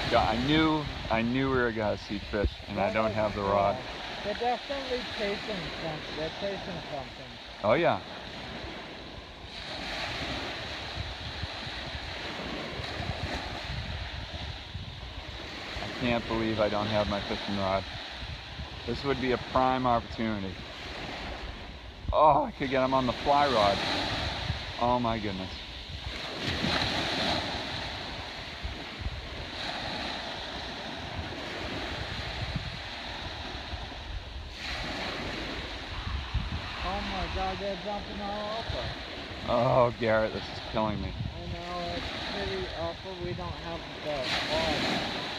Yeah, I knew we were gonna see fish, and I don't have the rod. They're definitely chasing something. They're chasing something. Oh yeah. I can't believe I don't have my fishing rod. This would be a prime opportunity. Oh, I could get him on the fly rod. Oh my goodness. Oh my God, they're jumping all over. Oh, Garrett, this is killing me. I know, it's pretty awful. We don't have the rod.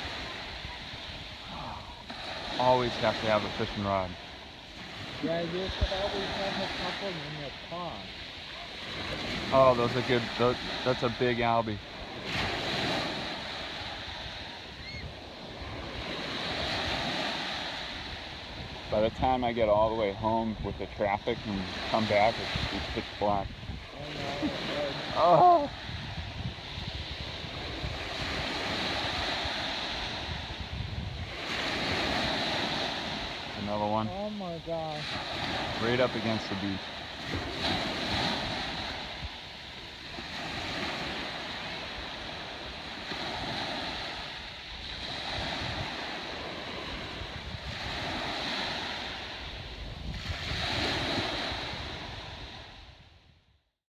Always have to have a fishing rod. Yeah, you should always have a couple in your car. Oh, those are good. That's a big albie. By the time I get all the way home with the traffic and come back, it's pitch black. I know, it's Oh! Another one. oh my gosh. Right up against the beach.